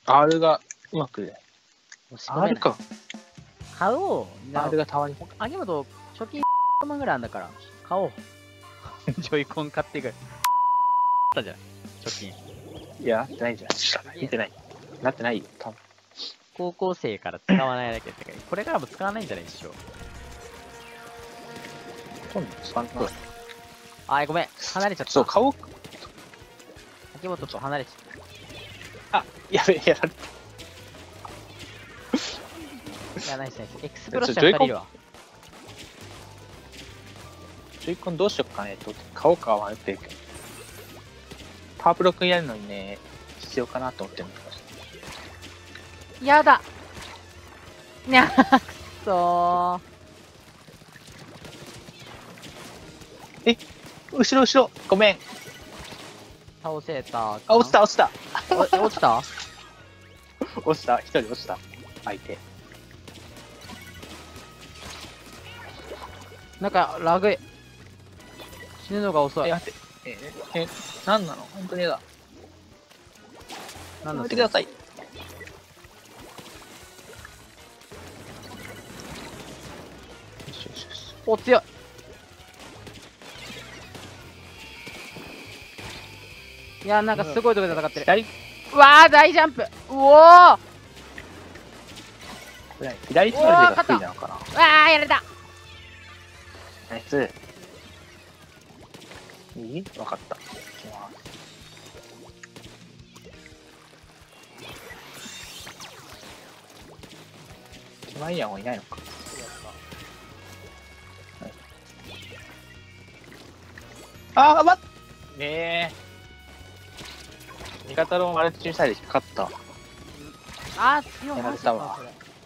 R がうまくね。R か。 買おう。 R がたまに。 秋元、貯金万ぐらいあんだから、買おう。ジョイコン買ってくる。ったじゃん、貯金。 いや、なってないじゃん。見てない。なってないよ、多分。 高校生から使わないだけってか、これからも使わないんじゃないでしょ。 今度使わんと。 あー、ごめん。離れちゃった。 そう、顔。 秋元と離れちゃっあ、やべえ、やられた。 いや、ナイスナイス。エクスプロッシャー2人いるわ。 ジョイコンどうしよっかねと買おうか迷ってるけど。パワーブロックやるのにね、必要かなと思ってるんだけど。 やだにゃーくそー。え、後ろ後ろ、ごめん。 倒せた。 あ、落ちた落ちた。 落ちた落ちた、一人落ちた。相手。 なんか、ラグい。死ぬのが遅い。 待って。なんなの本当にだ。 なんだやめてください。よしよしよし。 お、強い。いや、なんかすごいとこで戦ってる。 左、 うわー、大ジャンプ。うおー、 左取られが不利なのかな。 うわー、やられた。 ナイス。いい？わかった。いきます。キマイヤンはいないのか。はい、あー、待っねえ。味方のマルチミサイル引っかかった。 あー、強い。 やられたわ。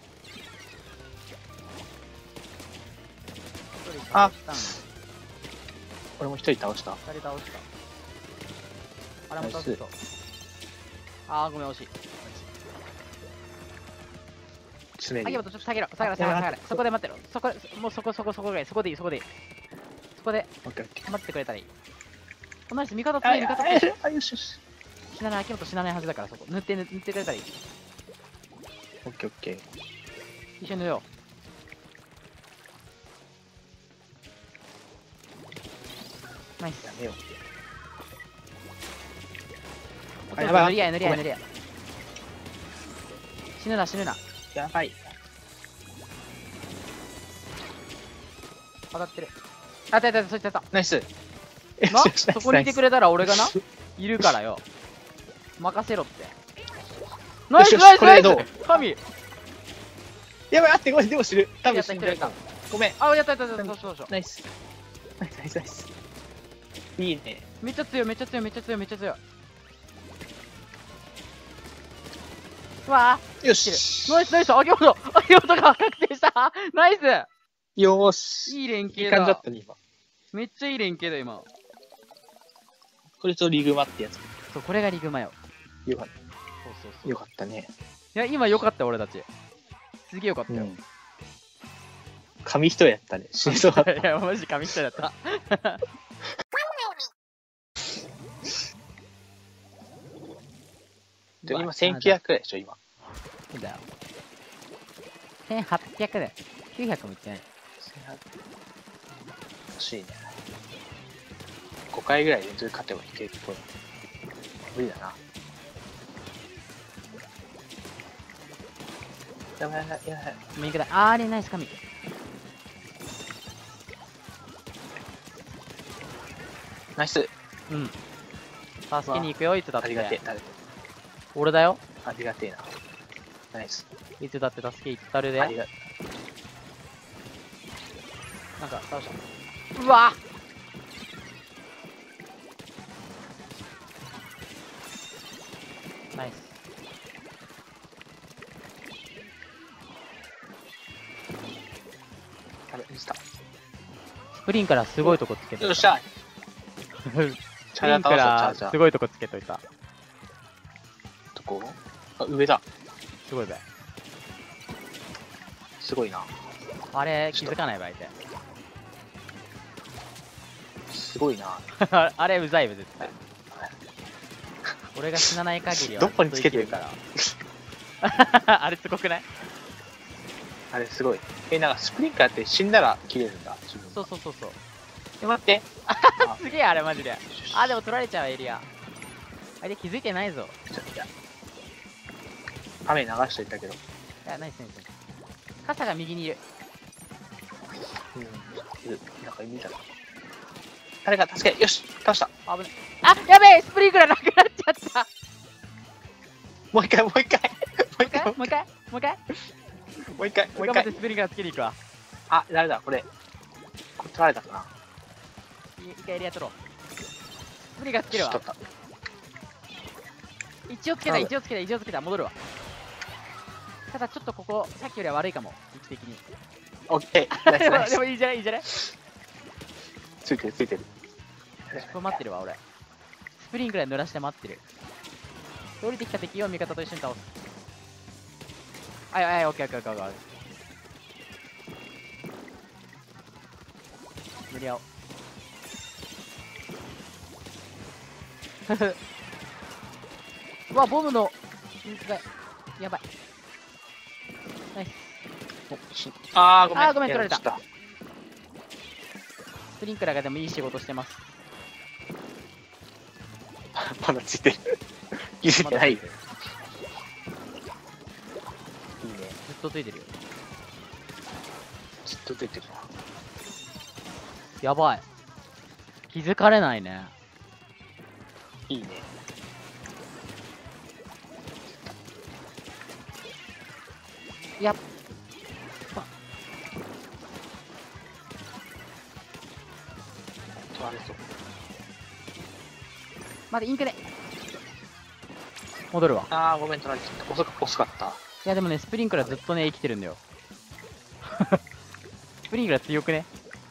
あ、俺も一人倒した。 二人倒した。あれも倒すと。あー、ごめん、惜しい。 常に。 秋元、ちょっと下げろ、下げろ、下げろ、下げろ。そこで待ってろ。そこ、もうそこぐらい。そこでいい、そこでいい。そこで待ってくれたらいい。この人、味方強い、味方強い。 あ、よしよし。 死なない、秋元死なないはずだから、そこ。塗ってくれたらいい。 オッケーオッケー。 一緒に塗ろう。ナイス。 やめよ塗り合い、塗り合い、塗り合い。死ぬな、死ぬな。 う。やばい。 当たってる。あ、いたいた、そいつやった。 ナイス。 な、そこにいてくれたら俺がな、いるからよ。任せろって。ナイスナイスナイス。神。 やばい、あって、ごめん、でも知る。多分死んでるか。ごめん。 あ、やったやったやった、そうそう。 ナイス。ナイスナイスナイス。いいね。 めっちゃ強い、めっちゃ強い、めっちゃ強い、めっちゃ強い。うわー、よし。 ナイスナイス、秋元が確定した。ナイス。 よーし。 いい連携いい感じだだ。 ったね、今。 めっちゃいい連携だ、今。 これとリグマってやつ。 そう、これがリグマよ。 よかった。 そうそう。 よかったね。 いや、今よかったよ、俺たち。すげえよかったよ。 紙一重やったね。死にそうだった。 いや、マジ紙一重だった。 で今1900くらいでしょ、今。 そうだよ。1800だよ。900もいってない。 欲しいね。5回ぐらい連続勝てばいけるっぽい。無理だな。やばいやばいやばい。 右だ。あれナイス神。 ナイス。 うん。助けに行くよ、いつだって。 ありがてえ、誰俺だよ。 ありがてえな。ナイス。 いつだって助け行ったるで。 ありがなんか倒した。うわナイス。 あれ、ミスタ。 スプリンからすごいとこつけといた。 よっしゃ。 スプリンからすごいとこつけといた。 どこ？あ、上だ。 すごいべ。 すごいな。 あれ気づかないばいて。 すごいな。 あれうざいべ絶対。俺が死なない限りはどこにつけてるから。 あれすごくない？ あれすごい。なんかスプリンクラーって死んだら切れるんだ。 そうそうそうそう。 待って。 すげえあれマジで。あ、でも取られちゃうエリア。あれ気づいてないぞ。 雨流しといたけど。 いや、ナイスナイス。傘が右にいる。 なんか意味だな。誰か助け、よし、倒した。 危ない。あ、やべえ、スプリンクラーなくなっちゃった。 もう一回、もう一回。 もう一回もう一回もう一回もう一回、もう一頑張って回。 スプリンクラーつけに行くわ。 あ、誰だ、これ。これ取られたかな。 一回エリア取ろう。スプリンクラーつけるわ。一応つけた、一応つけた、一応つけた。戻るわ。ただちょっとここ、さっきよりは悪いかも。位置的に。 オッケー。 でもいいじゃないいいじゃない。 ついてる、ついてる。 待ってるわ、俺。スプリンクラー濡らして待ってる。降りてきた敵を味方と一緒に倒す。はいはい、オッケーオッケーオッケーオッケー。無理やお。うわ、ボムのやばい。ナイス。 あー、ごめん。 あー、ごめん、取られた。 スプリンクラーがでもいい仕事してます。 まだついてる。気づいてないよ。いいね。 ずっとついてるよ。 ずっとついてるわ。 やばい。気づかれないね。 いいね。 やっぱ。 取られそう。 待って、インクね。戻るわ。 あー、ごめん、取られちゃった。遅かった。 いや、でもね、スプリンクラーずっとね、生きてるんだよ。スプリンクラー強くね。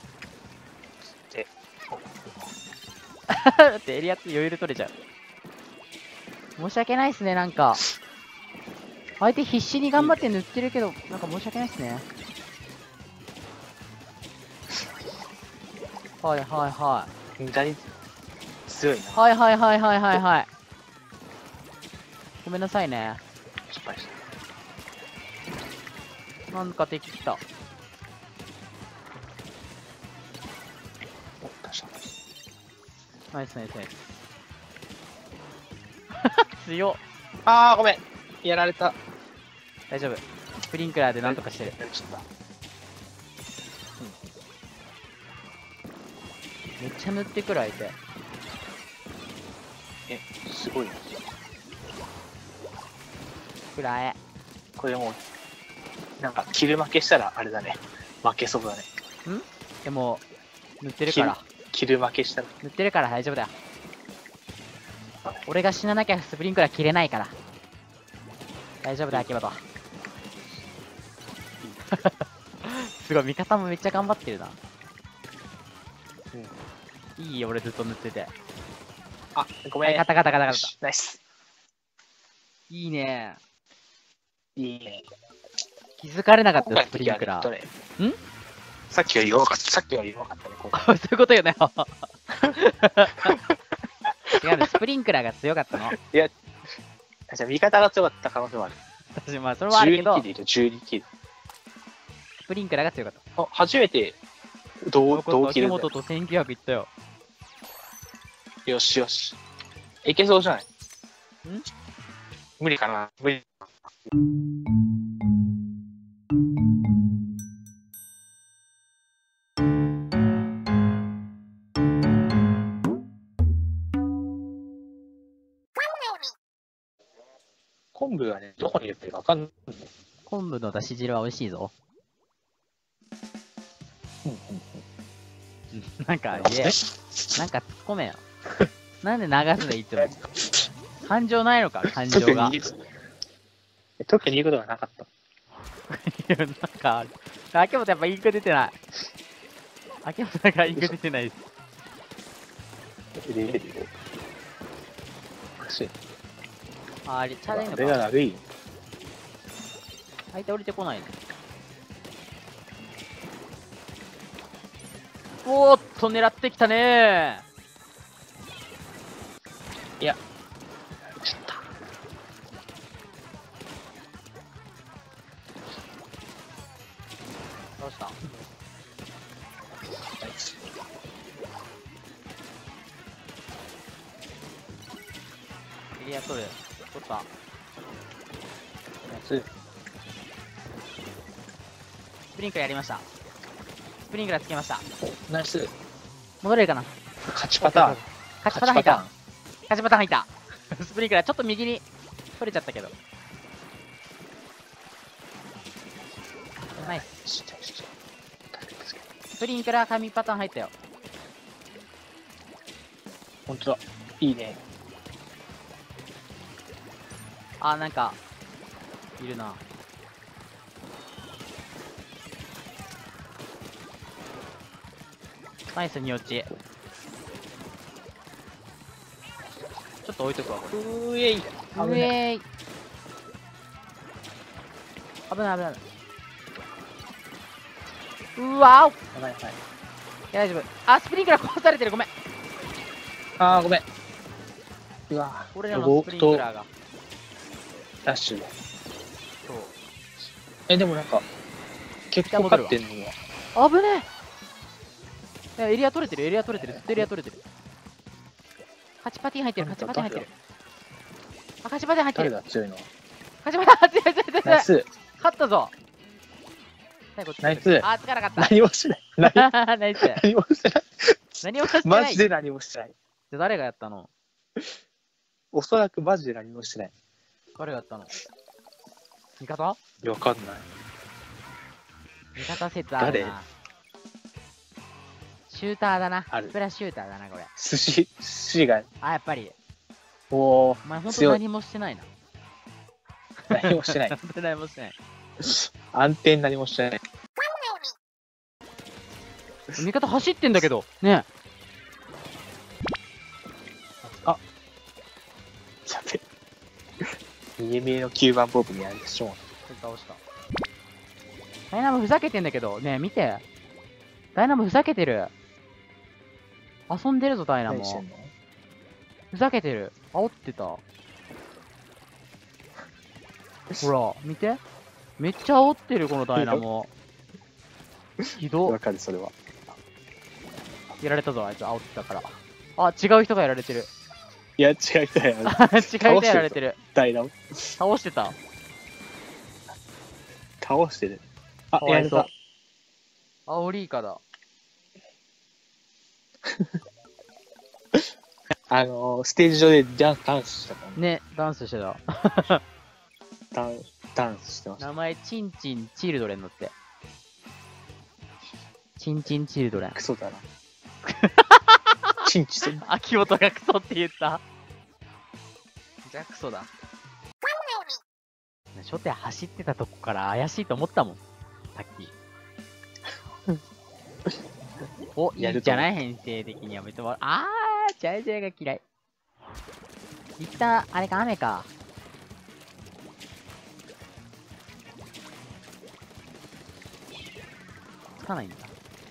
だってエリアって余裕で取れちゃう。申し訳ないっすね、なんか。相手必死に頑張って塗ってるけど、なんか申し訳ないっすね。はいはいはい。 無駄に強いな。 はいはいはいはいはいはい。ごめんなさいね。 失敗した。 なんか敵来た。ナイスナイスナイス。強っ。 あー、ごめん。やられた。 大丈夫。スプリンクラーでなんとかしてる。めっちゃ塗ってくる相手。 すごいな。 くらえ。 これもう、なんか、キル負けしたらあれだね。負けそうだね。 でも、塗ってるから。 キル負けしたら。 塗ってるから大丈夫だよ。俺が死ななきゃスプリンクラー切れないから。大丈夫だ、秋葉と。すごい、味方もめっちゃ頑張ってるな。いいよ、俺ずっと塗ってて。 あ、ごめん。 勝った勝った勝った勝った。 ナイス。 いいね。 いいね。 気づかれなかったよ、スプリンクラー。 さっきより弱かった。さっきより弱かったね、今回。 そういうことよね。違うの、スプリンクラーが強かったの。 いや、じゃあ味方が強かった可能性もある。 私、まあ、それはあるけど、 12キルいる、12キル。 スプリンクラーが強かった。 あ、初めて同キルだよ。 秋元と1900いったよ。 よしよし。いけそうじゃない？無理かな？無理。昆布がね、どこに入れてるかわかんない。 昆布のだし汁は美味しいぞ。なんか言え。なんか突っ込めよ。なんで流すのいつも。感情ないのか、感情が。 特に言うことがなかった。 なんかある。秋元やっぱインク出てない。秋元なんかインク出てないです。あれ、チャレンジが悪い。 相手降りてこないね。おーっと、狙ってきたねー。 いや、ちょっと。 倒した。 ナイス。 エリア取る。取った。 ナイス。 スプリンクラーやりました。スプリンクラーつけました。 ナイス。 戻れるかな。 勝ちパターン。 勝ちパターン入った。勝ちパターン入った。スプリンクラーちょっと右に取れちゃったけど。ナイス。 ススプリンクラー神パターン入ったよ。 ほんとだ。いいね。 あー、なんかいるな。ナイスに落ち。ちょっと置いとくわこうえい。 れ。うえい。危ない危ない。うわお。 やばいやばい。 大丈夫。あ、スプリンクラー壊されてる。ごめん。 あー、ごめん。うわぁ。 俺らのスプリンクラーが。 ラッシュで。 そう。 でもなんか、結構勝ってんのは。 危ねえ。いやエリア取れてる、エリア取れてる、ずっとエリア取れてる。勝ちパティン入ってる、勝ちパティン入ってる。あ、勝ちパティン入ってる。 誰が強いの？ 勝ちパティン強い強い強い強い。 ナイス。 勝ったぞ。 ナイス。 あ、つかなかった。 何もしてない。 ナイス。 何もしてない。 何もしてない。 マジで何もしてない。 で誰がやったの？ おそらくマジで何もしてない。 誰がやったの？味方？ わかんない。 味方説あるな。シューターだな。 ある。 スプラシューターだな、これ。 寿司が。 あ、やっぱり。 おお前ほんと強い。 何もしてないな。 何もしてない。 ほんと何もしてない。 安定に何もしてない。 味方走ってんだけど。ねあ。やべ。見え見えの9番ボブにやるでしょう。 倒した。ダイナモふざけてんだけど。ねえ、見て。ダイナモふざけてる。遊んでるぞ、ダイナモ。ふざけてる。煽ってた。ほら、見て。めっちゃ煽ってる、このダイナモ。ひどっ。 わかる、それは。 やられたぞ、あいつ煽ってたから。あ、違う人がやられてる。 いや、違う人や。 違う人やられてる。 ダイナモ。 倒してた。 倒してる。あ、 かわいそうやれあ、オリーカだ。 ステージ上でダンスしたからね。 ね、ダンスしてた。 ダンスしてました。 名前、チンチンチルドレンのって。チンチンチルドレン。 クソだな。チンチしてる。 秋元がクソって言った。じゃあクソだ。初手走ってたとこから怪しいと思ったもん。さっき。お、いいんじゃない編成的には別に。あー、ジャイジャイが嫌い。一旦、あれか、雨か。つかないんだ。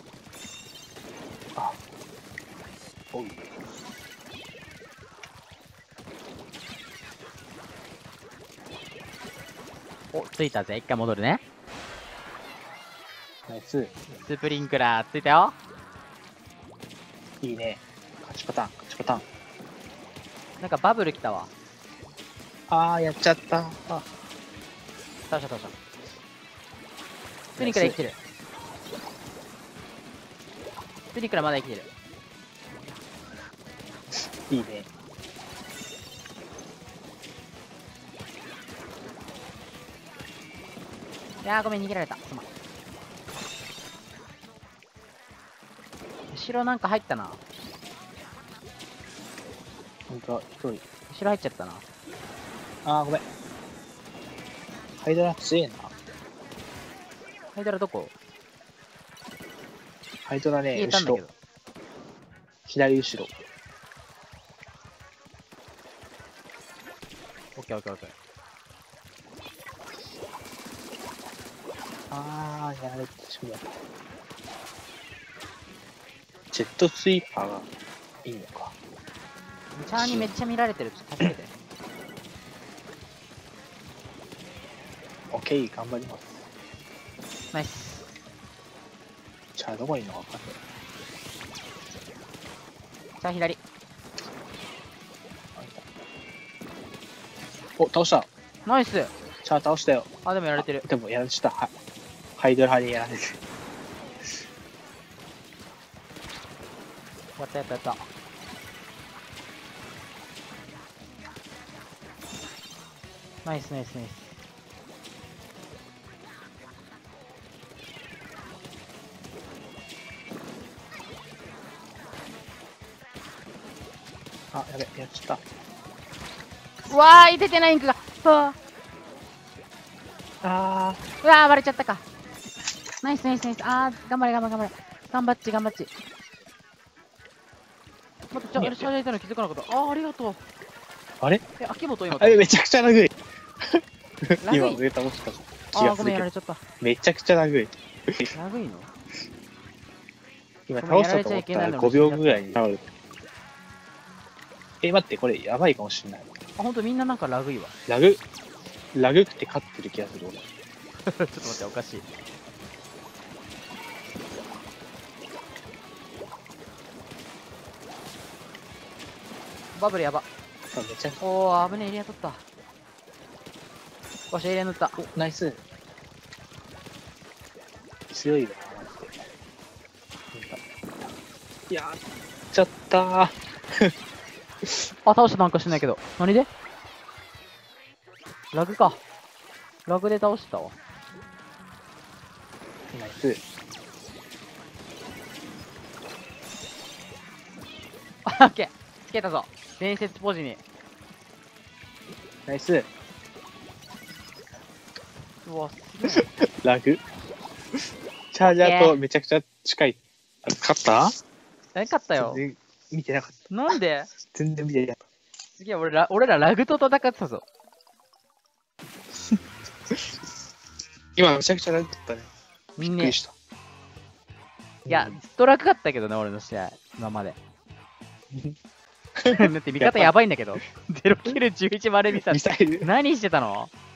あ。おう。 お、ついたぜ。一回戻るね。 ナイス。 スプリンクラーついたよ。 いいね。勝ちパターン、勝ちパターン。 なんかバブル来たわ。 あー、やっちゃった。あ、 倒した倒した。スプリンクラー生きてる。スプリンクラーまだ生きてる。 いいね。 いやーごめん逃げられた。すまん。後ろなんか入ったな。 ほんとだ、一人。 後ろ入っちゃったな。 あー、ごめん。ハイドラ強えな。 ハイドラどこ？ ハイドラ消ね、後ろえたんだけど。。 左後ろ。 オッケーオッケーオッケー。 あー、やられてしまう。ジェットスイーパーがいいのか。 チャーにめっちゃ見られてる。ちょっと助けて。 オッケー、頑張ります。 ナイス。 じゃあどこにいるのか分かんない。 じゃあ左。 お、倒した。 ナイス。 じゃあ倒したよ。 あ、でもやられてる。 でもやられちゃった。ハイドラ派でやられてる。 やったやったやった。ナイスナイスナイス。 あ、やべ、やっちゃっうわーい、出てないインクが。うわた。あー、うわー、割れちゃったか。ナイスナイスナイス。あー、頑張れ頑張れ頑張れ。頑張っち頑張っち。待って、ちょ、俺、シャージャーいたの気づかなかった。あー、ありがとう。 あれえ、秋元今あれ、めちゃくちゃラグい。 ラグい今、上倒した気あー、ごめん、 がするけどやられ。ちゃった。 めちゃくちゃラグい。 ラグいの今、 ごめん倒したと思ったら5秒ぐらいに倒れて。待って、これやばいかもしれない。 あ、ほんとみんななんかラグいわ。 ラグって勝ってる気がする、俺。 ちょっと待って、おかしい。バブルやば。 めちゃおー、危ねえ、エリア取った。わし、エリア塗った。 お、ナイス。強いわ、マジで。やっちゃったー。 あ、倒したなんかしてないけど。何でラグか。ラグで倒したわ。 ナイス。 あ、オッケー。つけたぞ。伝説ポジに。 ナイス。 うわ、すげえ。 ラグチャージャーとめちゃくちゃ近い。あ、勝った何勝ったよ。 全然見てなかった。 なんで全然見てなかっすげえ、俺らラグと戦ってたぞ。 た。今めちゃくちゃラグだったね。びっくりした。 いや、ずっと楽かったけどね、俺の試合。今まで。だって味方やばいんだけど。0キル11マレミサミサイル何してたの